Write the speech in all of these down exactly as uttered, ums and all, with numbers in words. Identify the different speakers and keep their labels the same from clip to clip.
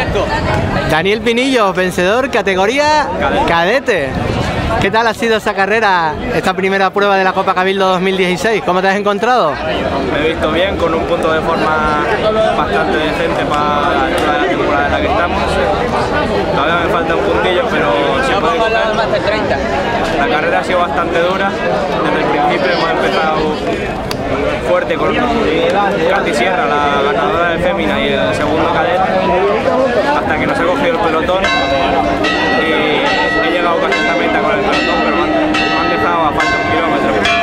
Speaker 1: Daniel Pinillo, vencedor, categoría cadete. cadete. ¿Qué tal ha sido esa carrera, esta primera prueba de la Copa Cabildo dos mil dieciséis? ¿Cómo te has encontrado?
Speaker 2: Me he visto bien, con un punto de forma bastante decente para la altura de la temporada en la que estamos. Todavía me falta un puntillo, pero se puede coger. La carrera ha sido bastante dura. Desde el principio hemos empezado fuerte con Katy Sierra, la ganadora de fémina, y el segundo cadete, hasta que nos ha cogido el pelotón. Y he llegado casi a esta meta con el pelotón, pero me han, me han dejado a falta un kilómetro.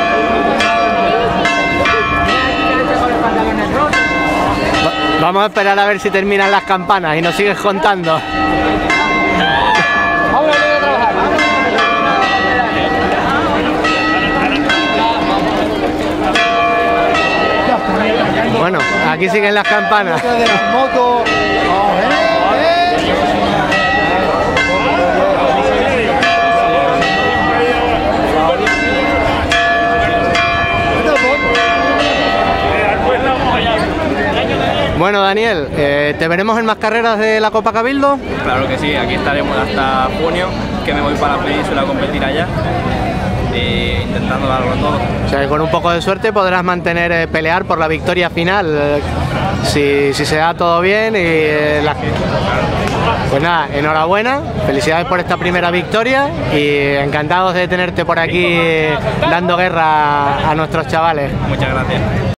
Speaker 1: Vamos a esperar a ver si terminan las campanas y nos sigues contando. Bueno, aquí siguen las campanas. Bueno, Daniel, eh, ¿te veremos en más carreras de la Copa Cabildo?
Speaker 2: Claro que sí, aquí estaremos hasta junio, que me voy para la península a competir allá, e intentando darlo todo.
Speaker 1: O sea, que con un poco de suerte podrás mantener, eh, pelear por la victoria final, eh, si, si se da todo bien. Y eh, la... Pues nada, enhorabuena, felicidades por esta primera victoria y encantados de tenerte por aquí, eh, dando guerra a nuestros chavales.
Speaker 2: Muchas gracias.